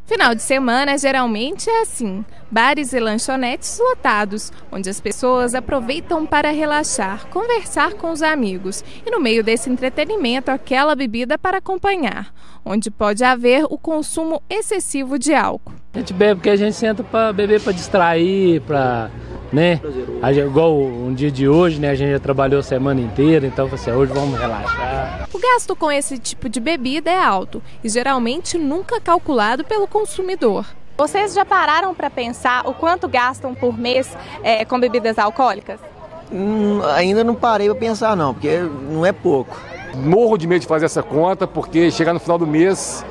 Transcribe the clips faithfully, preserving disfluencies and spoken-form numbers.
Final de semana geralmente é assim, bares e lanchonetes lotados, onde as pessoas aproveitam para relaxar, conversar com os amigos e no meio desse entretenimento aquela bebida para acompanhar, onde pode haver o consumo excessivo de álcool. A gente bebe porque a gente senta para beber para distrair, para, né, igual um dia de hoje, né, a gente já trabalhou a semana inteira, então assim, hoje vamos relaxar. O gasto com esse tipo de bebida é alto e geralmente nunca calculado pelo consumidor. Vocês já pararam para pensar o quanto gastam por mês é, com bebidas alcoólicas? Hum, ainda não parei para pensar não, porque não é pouco. Morro de medo de fazer essa conta, porque chegar no final do mês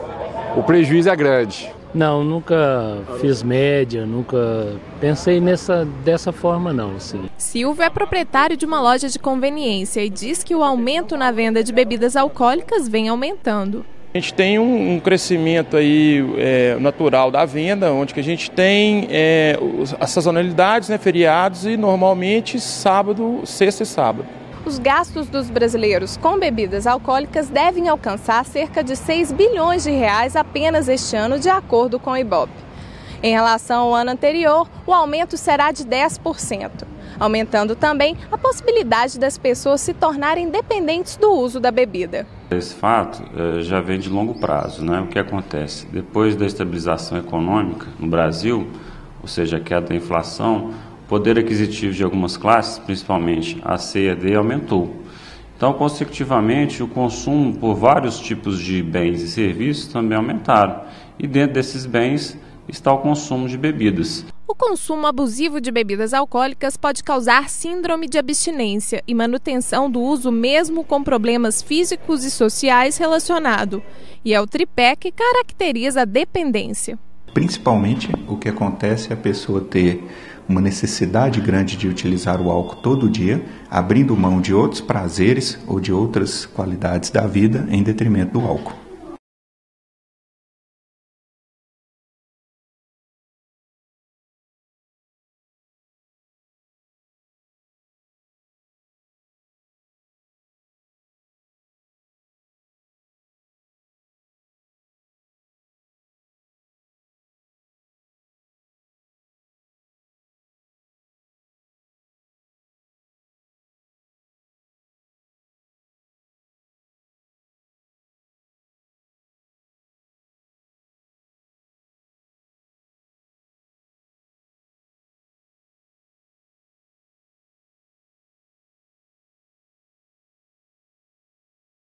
o prejuízo é grande. Não, nunca fiz média, nunca pensei nessa, dessa forma não, sim. Silvio é proprietário de uma loja de conveniência e diz que o aumento na venda de bebidas alcoólicas vem aumentando. A gente tem um, um crescimento aí, é, natural da venda, onde que a gente tem é, as sazonalidades, né, feriados e normalmente sábado, sexta e sábado. Os gastos dos brasileiros com bebidas alcoólicas devem alcançar cerca de seis bilhões de reais apenas este ano, de acordo com o Ibope. Em relação ao ano anterior, o aumento será de dez por cento, aumentando também a possibilidade das pessoas se tornarem dependentes do uso da bebida. Esse fato eh, já vem de longo prazo, né? O que acontece? Depois da estabilização econômica no Brasil, ou seja, a queda da inflação, o poder aquisitivo de algumas classes, principalmente a C e a D, aumentou. Então, consecutivamente, o consumo por vários tipos de bens e serviços também aumentaram. E dentro desses bens está o consumo de bebidas. O consumo abusivo de bebidas alcoólicas pode causar síndrome de abstinência e manutenção do uso mesmo com problemas físicos e sociais relacionados. E é o tripé que caracteriza a dependência. Principalmente o que acontece é a pessoa ter uma necessidade grande de utilizar o álcool todo dia, abrindo mão de outros prazeres ou de outras qualidades da vida em detrimento do álcool.